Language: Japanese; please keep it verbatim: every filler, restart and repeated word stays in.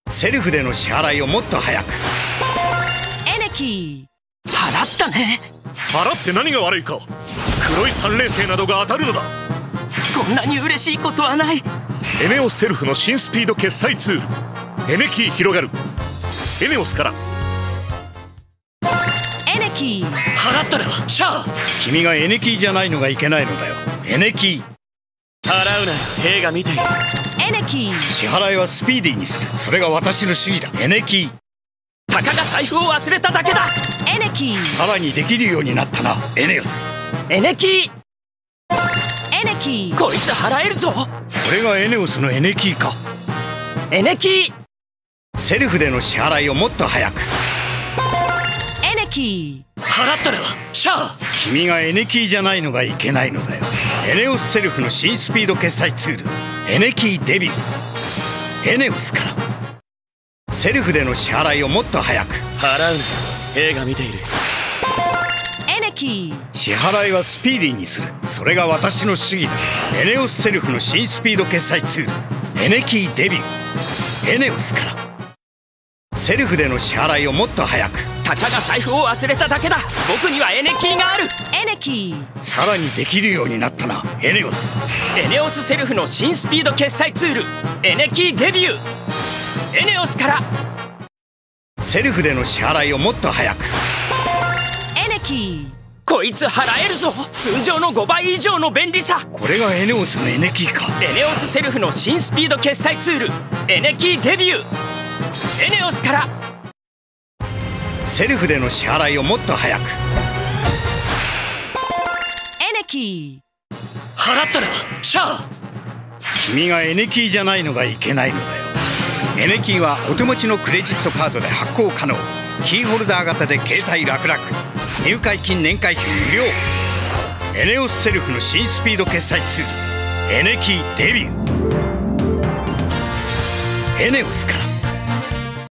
セルフでの支払いをもっと早く。 エネキー払ったね。 払って何が悪いか。黒い三連星などが当たるのだ。 こんなに嬉しいことはない。 エネオスセルフの新スピード決済ツールエネキー広がる。エネオスから。 エネキー払ったらシャア。 君がエネキーじゃないのがいけないのだよ。エネキー払うなよ。兵が見ている。 エネキー支払いはスピーディーにする。それが私の主義だ。エネキーたかが財布を忘れただけだ。エネキーさらにできるようになったな。エネオスエネキーエネキーこいつ払えるぞ。 これがエネオスのエネキーか。 エネキーセルフでの支払いをもっと早く。 エネキー払ったらシャア。 君がエネキーじゃないのがいけないのだよ。エネオスセルフの新スピード決済ツールエネキーデビュー。エネオスからセルフでの支払いをもっと早く。 払うなよ。兵が見ている。 エネキー支払いはスピーディーにする。それが私の主義だ。エネオスセルフの新スピード決済ツールエネキーデビュー。エネオスからセルフでの支払いをもっと早く。 たかが財布を忘れただけだ。僕にはエネキーがある。エネキーさらにできるようになったな。エネオスエネオスセルフの新スピード決済ツールエネキーデビュー。エネオスからセルフでの支払いをもっと早く。 エネキーこいつ払えるぞ。通常のごばい以上の便利さ。 これがエネオスのエネキーか。 エネオスセルフの新スピード決済ツールエネキーデビュー。エネオスからセルフでの支払いをもっと早く。 エネキー払ったらシャア。 君がエネキーじゃないのがいけないのだよ。エネキーはお手持ちのクレジットカードで発行可能。キーホルダー型で携帯楽々。入会金年会費無料。エネオスセルフの新スピード決済ツールエネキーデビュー。エネオスから